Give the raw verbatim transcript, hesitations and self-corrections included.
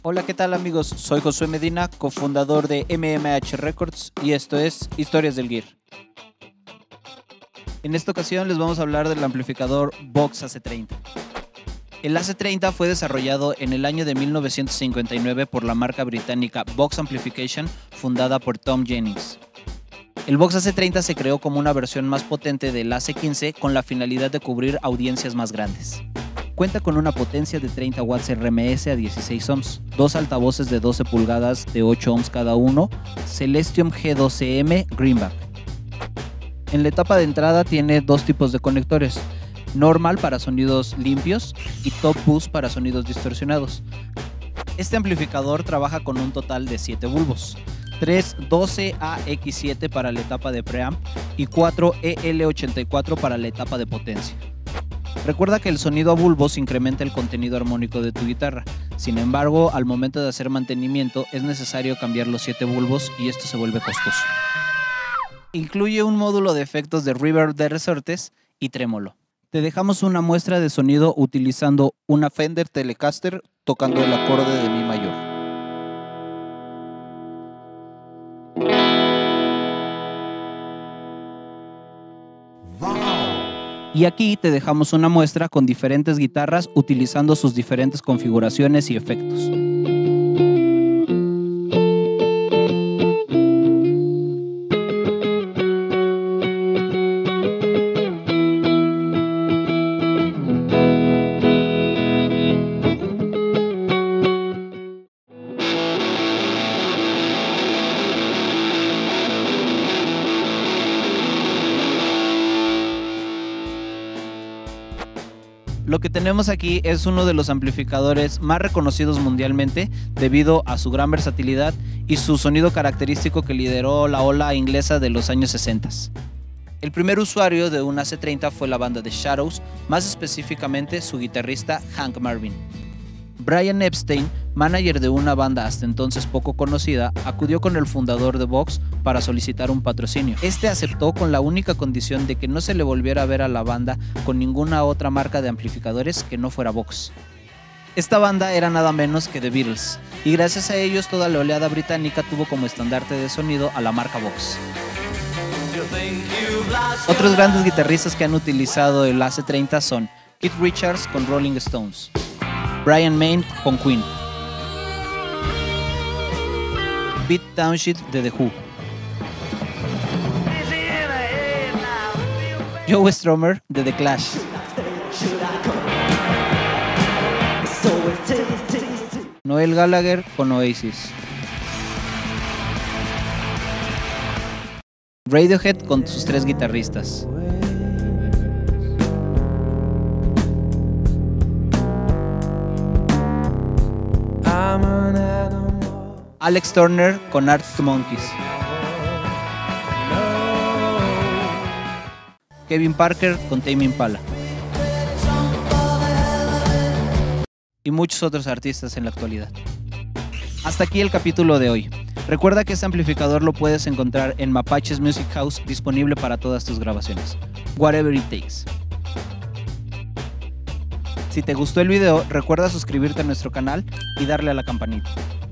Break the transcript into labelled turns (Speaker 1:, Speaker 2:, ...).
Speaker 1: Hola, ¿qué tal amigos? Soy Josué Medina, cofundador de M M H Records y esto es Historias del Gear. En esta ocasión les vamos a hablar del amplificador Vox A C treinta. El A C treinta fue desarrollado en el año de mil novecientos cincuenta y nueve por la marca británica Vox Amplification, fundada por Tom Jennings. El Vox A C treinta se creó como una versión más potente del A C quince con la finalidad de cubrir audiencias más grandes. Cuenta con una potencia de treinta watts R M S a dieciséis ohms, dos altavoces de doce pulgadas de ocho ohms cada uno, Celestion G doce M Greenback. En la etapa de entrada tiene dos tipos de conectores, normal para sonidos limpios y top boost para sonidos distorsionados. Este amplificador trabaja con un total de siete bulbos, tres doce A X siete para la etapa de preamp y cuatro E L ochenta y cuatro para la etapa de potencia. Recuerda que el sonido a bulbos incrementa el contenido armónico de tu guitarra, sin embargo, al momento de hacer mantenimiento es necesario cambiar los siete bulbos y esto se vuelve costoso. Incluye un módulo de efectos de reverb de resortes y trémolo. Te dejamos una muestra de sonido utilizando una Fender Telecaster tocando el acorde de Mi mayor. Y aquí te dejamos una muestra con diferentes guitarras utilizando sus diferentes configuraciones y efectos. Lo que tenemos aquí es uno de los amplificadores más reconocidos mundialmente debido a su gran versatilidad y su sonido característico que lideró la ola inglesa de los años sesenta. El primer usuario de un A C treinta fue la banda The Shadows, más específicamente su guitarrista Hank Marvin. Brian Epstein, manager de una banda hasta entonces poco conocida, acudió con el fundador de Vox para solicitar un patrocinio. Este aceptó con la única condición de que no se le volviera a ver a la banda con ninguna otra marca de amplificadores que no fuera Vox. Esta banda era nada menos que The Beatles, y gracias a ellos toda la oleada británica tuvo como estandarte de sonido a la marca Vox. Otros grandes guitarristas que han utilizado el A C treinta son Keith Richards con Rolling Stones, Brian May con Queen, Pete Townshend de The Who, Joe Strummer de The Clash, Noel Gallagher con Oasis, Radiohead con sus tres guitarristas, Alex Turner con Arctic Monkeys, Kevin Parker con Tame Impala y muchos otros artistas en la actualidad. Hasta aquí el capítulo de hoy. Recuerda que este amplificador lo puedes encontrar en Mapaches Music House, disponible para todas tus grabaciones. Whatever it takes. Si te gustó el video, recuerda suscribirte a nuestro canal y darle a la campanita.